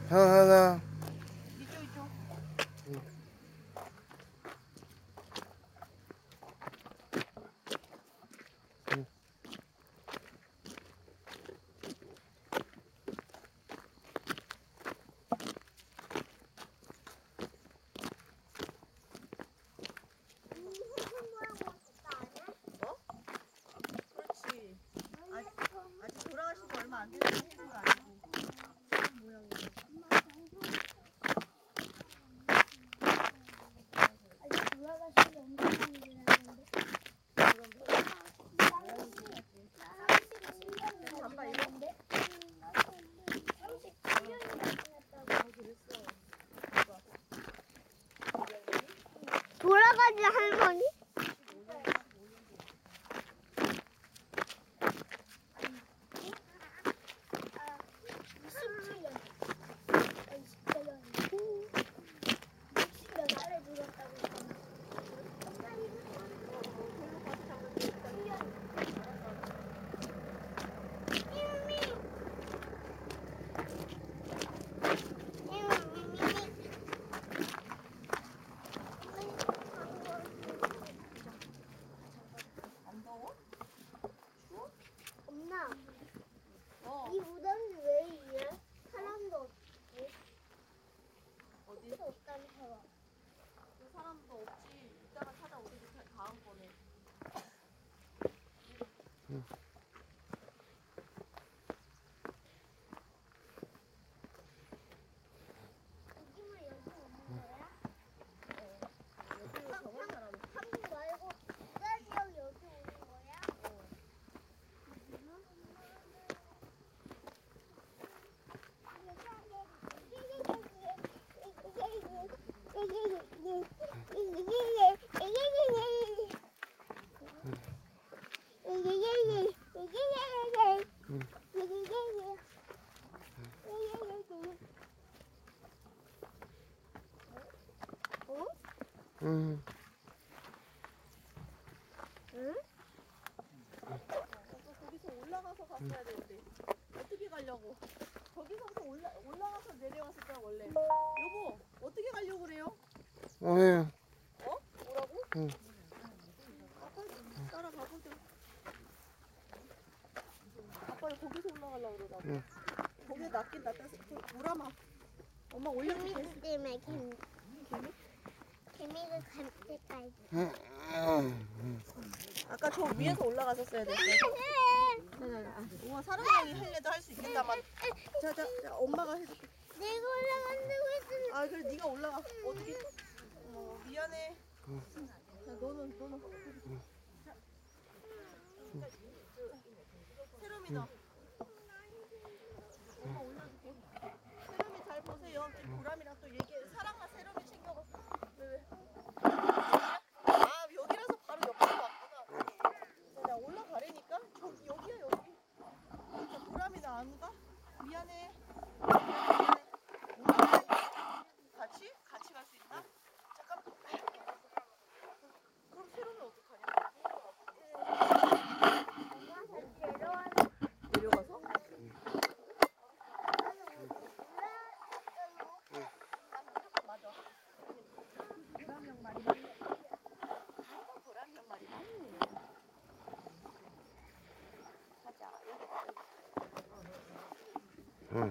하나. 이쪽. 그렇지. 아직 돌아가신 지 얼마 안 돼서 해준 거 아니고. 모양이. 아직 돌아가신 지 엄청 많이 지났는데. 잠바 이거. 37년이나 지났다고. 돌아가지 할머니? 안 더워? 엄마, 어. 이 무덤이 왜 이래? 사람도 없지? 어디? 사람도 없다면서요. 그 사람도 없지. 이따가 찾아오겠지. 다음번에. 여기만 여기 오는 거야? 여기로 저번 사람. 한국 말고 다른 지역 여기 오는 거야? 응. 거기서 올라가서 갔어야 되는데. 어떻게 가려고? 거기서부터 올라가서 내려왔을 거야 원래. 여보, 어떻게 가려고 그래요? 왜? 어? 뭐라고? 응. 아빠 따라가보자. 아빠를 거기서 올라가려고 그러다가. 응. 거기에 낫긴 낫다. 보라마. 엄마 올려줄게. 개미 때문에 개미를 갈 때까지. 아까 저 위에서 올라갔었어야 됐어. 우와, 사람이 할래도 할 수 있겠다만. 자, 엄마가 해줄게. 내가 올라간다고 했으면 아, 그래, 네가 올라가. 어떻게? 미안해. 자, 너는. 세롬이다. 엄마 올려줄게. 세롬이 잘 보세요. 지금 보람이랑 또 사랑아, 세롬이 챙겨가. 왜? 아, 여기라서 바로 옆으로 왔구나. 자, 나 올라가려니까. 여기야, 여기. 자, 보람이 나 안 가? 미안해. 같이? 같이 갈 수 있나? 잠깐. 그럼 세롬이 어떡하냐? 내려가서? 맞아. 보람형 말이 맞네. 보람형 말이 맞네. 가자. 여기다. 응.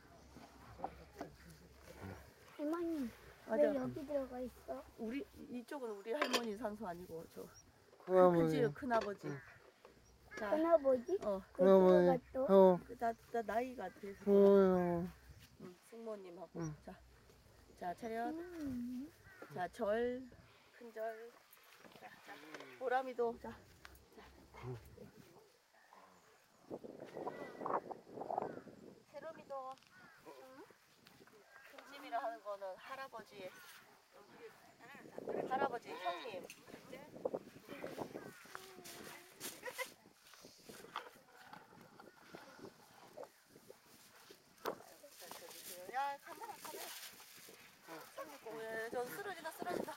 할머니 맞아. 왜 여기 들어가 있어? 이쪽은 우리 할머니 산소 아니고 저 큰아버지. 큰아버지. 자, 할아버지? 어, 왜 큰아버지. 들어갔어? 형. 나 나이가 돼서. 형. 숙모님하고. 음. 자, 차렷. 자, 큰 절. 자, 보람이도. 자. 세롬이도. 큰집이라 하는 거는 할아버지 형님. 야, 카메라. 저 쓰러진다.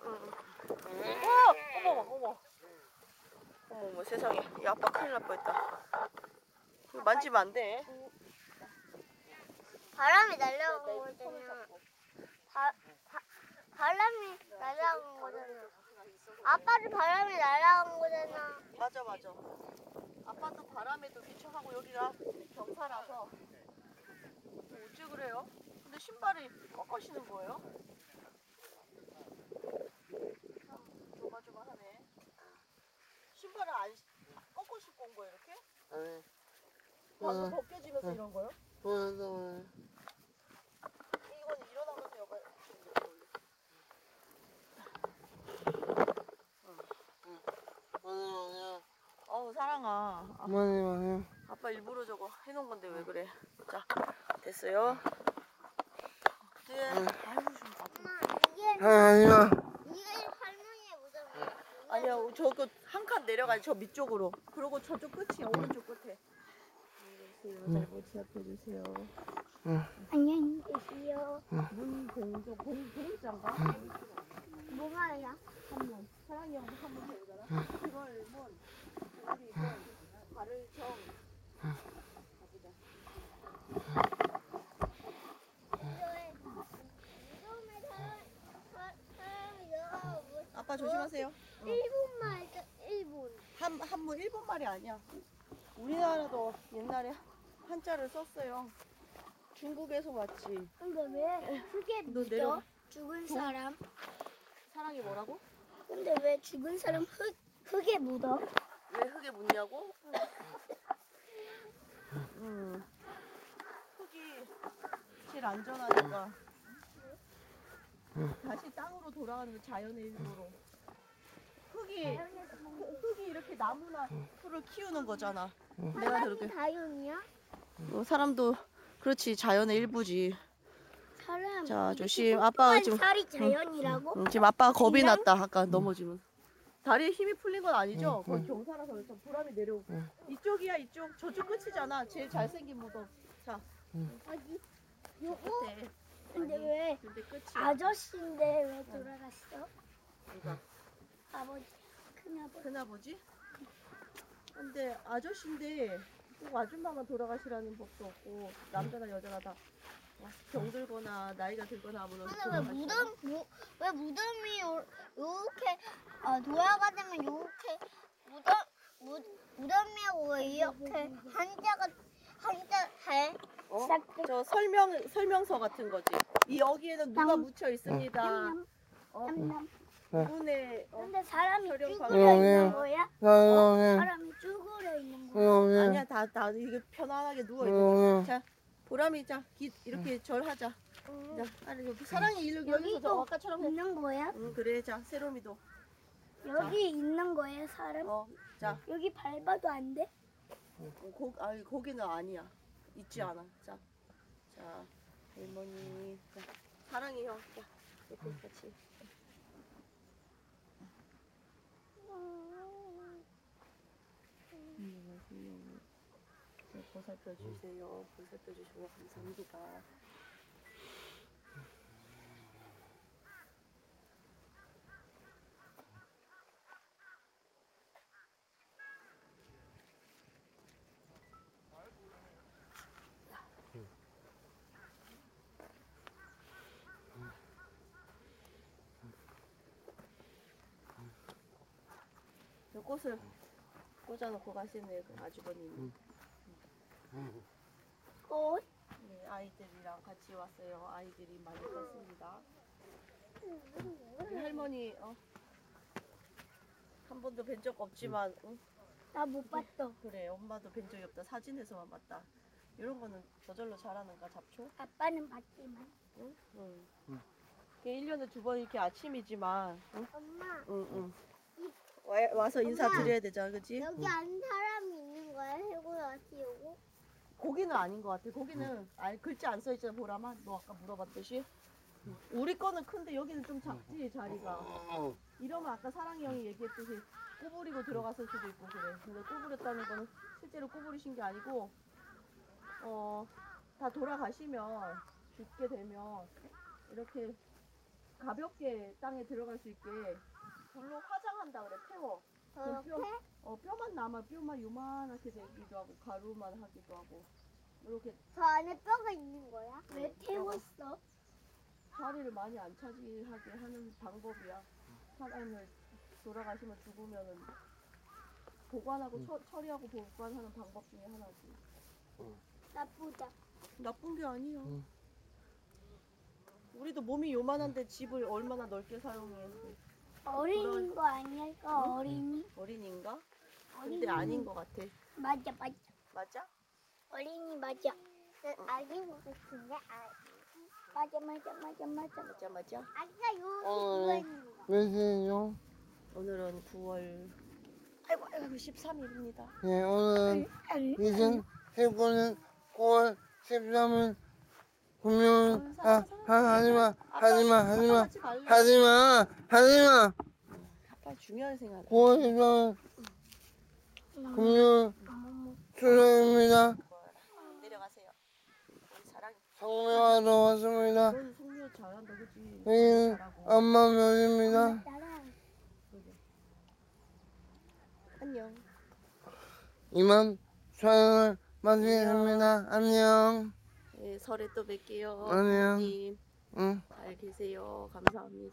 어머, 세상에. 이 아빠 큰일 날 뻔했다. 그거 만지면 안 돼. 바람이 나 날아간 이렇게 손을 거잖아. 잡고. 바람이 날아간 거잖아. 아빠도 바람이 날아간 거잖아. 맞아. 아빠도 바람에도 귀청하고 여기가 경사라서 어찌 그래요? 근데 신발이 꺾어지는 거예요? 참 조마조마하네. 신발을 안 꺾고 신고 온 거예요 이렇게? 아니. 방금 벗겨지면서 이런 거요? 오늘. 이건 일어나면서 여가 오늘. 어우 사랑아. 많이. 아빠 일부러 저거 해놓은 건데 왜 그래? 자 됐어요. 이제 아이고 좀 봐. 엄마, 아니야. 이게 할머니의 무덤이야. 아니야 저거 한 칸 내려가지 저 밑쪽으로. 그리고 저쪽 끝이야 오른쪽 끝에. 잘 보살펴주세요. 안녕히 계세요. 공장가? 뭐가야? 한문 사랑이 형도 한문 배우잖아. 그걸 문 우리 문 발을 정 가보자. 아빠 조심하세요. 일본말 있어, 일본. 한문 일본 말이 아니야. 우리나라도 옛날에 한자를 썼어요. 중국에서 왔지. 근데 왜 흙에 너 내려가. 묻어? 죽은 사람? 사랑이 뭐라고? 근데 왜 죽은 사람 흙에 묻어? 왜 흙에 묻냐고? 흙이 제일 안전하니까 다시 땅으로 돌아가는 자연의 일부로. 흙이 이렇게 나무나 풀을 키우는 거잖아. 내가 그렇게 다윤이야? 사람도 그렇지 자연의 일부지. 사람. 자 조심. 아빠가 지금 살이 자연이라고? 지금 아빠가 겁이 그냥? 났다. 아까 넘어지면. 다리에 힘이 풀린 건 아니죠? 거기 경사라서 그래서 보람이 내려오고. 이쪽이야 이쪽. 저쪽 끝이잖아. 제일 잘생긴 무덤. 자 어디? 요거? 끝에. 근데 아니, 왜 근데 끝이야. 아저씨인데 왜 돌아갔어? 누가? 아버지, 큰아버지. 큰아버지? 근데 아저씨인데 꼭 아줌마만 돌아가시라는 법도 없고 남자나 여자나 다 병들거나 나이가 들거나 하면 근데 왜 돌아가시잖아. 왜 무덤이 요렇게 돌아가자면 요렇게 무덤이하고 왜 이렇게 한자 해? 저 설명서 같은 거지. 이 여기에는 누가 묻혀 있습니다. 냠냠. 이분의 근데 사람이 혈용 쭈그려 방향. 있는 거야? 나는. 사람이 쭈그려 있는 거야? 아니야 다 이게 편안하게 누워 있는 거야. 자 보람이 자 이렇게 절하자. 자 아니 여기 사랑이 여기서 저 여기도 아까처럼 해. 있는 거야? 응 그래 자 세롬이도 여기 있는 거야 사람? 자 여기 밟아도 안 돼? 거기는 아니야. 있지 않아. 자 할머니 자 사랑이 형 자 이렇게 같이. 보살펴 주세요. 보살펴 주시고 감사합니다. 이 꽃을 꽂아놓고 가시네 그 아주버님이. 꽃? 네, 아이들이랑 같이 왔어요. 아이들이 많이 컸습니다. 우리 할머니 한 번도 뵌 적 없지만 응? 나 못 봤어. 그래 엄마도 뵌 적이 없다. 사진에서만 봤다. 이런 거는 저절로 자라는가 잡초? 아빠는 봤지만. 응? 이게 1년에 2번 이렇게 아침이지만 응? 엄마, 응. 와서 인사드려야 되잖아 그치? 여기 안 사람이 있는 거야? 해고야, 키우고? 고기는 아닌 것 같아. 고기는 글자 안 써있잖아 보라마. 너 아까 물어봤듯이. 우리 거는 큰데 여기는 좀 작지 자리가. 이러면 아까 사랑이 형이 얘기했듯이 구부리고 들어갔을 수도 있고 그래. 근데 구부렸다는 거는 실제로 구부리신 게 아니고 다 돌아가시면 죽게 되면 이렇게 가볍게 땅에 들어갈 수 있게 불로 화장한다 그래. 태워. 그럼 뼈만 남아. 뼈만 요만하게 되기도 하고 가루만 하기도 하고 이렇게 저 안에 뼈가 있는 거야? 왜 태웠어? 자리를 많이 안 차지하게 하는 방법이야. 사람을 돌아가시면 죽으면은 보관하고 처리하고 보관하는 방법 중에 하나지. 나쁘다. 나쁜 게 아니야. 우리도 몸이 요만한데 집을 얼마나 넓게 사용해. 어린인 거 아닐까? 어린이? 어린인가? 어린이. 근데 아닌 것 같아. 맞아, 맞아. 맞아? 어린이 맞아. 아닌 것 같은데? 맞아, 맞아, 맞아, 맞아. 맞아 맞아. 아까 여기 어. 누워 있는 거. 몇 시요? 오늘은 9월 아이고 13일입니다. 예, 오늘은 2019년 9월 13일 금요일. 하지마. 빨리 중요한 생활. 9월 13일 금요일 수요일입니다. 내려가세요. 우리 사랑해. 성묘하러 왔습니다. 넌 성묘 잘한다 그치? 여기는 잘하고. 엄마 묘지입니다. 나랑 안녕. 이만 촬영을 마치겠습니다. 안녕. 네, 설에 또 뵐게요. 안녕. 부모님 응. 잘 계세요. 감사합니다.